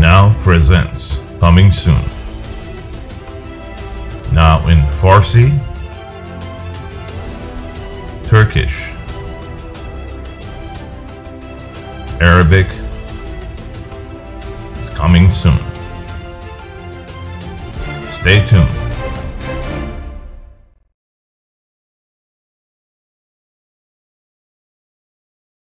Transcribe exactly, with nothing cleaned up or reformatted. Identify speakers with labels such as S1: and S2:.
S1: now presents Coming Soon. Now in Farsi, Turkish, Arabic. It's coming soon. Stay tuned.